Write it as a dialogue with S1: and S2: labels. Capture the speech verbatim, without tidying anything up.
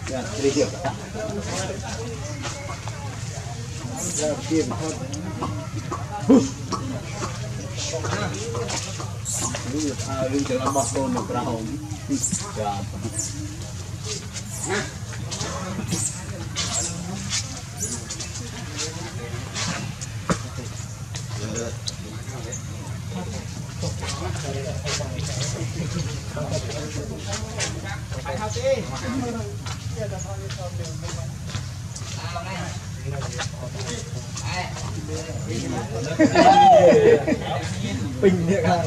S1: Ya, jadi apa? Ya, dia betul. Ini tahu dalam waktu berapa? Ya. Ping dia kan.